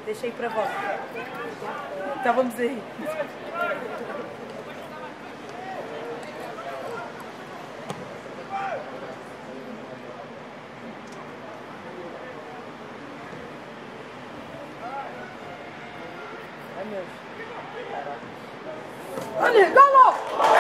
Deixei pra vós. Então vamos aí. Ai, meu Deus. Olha, golo!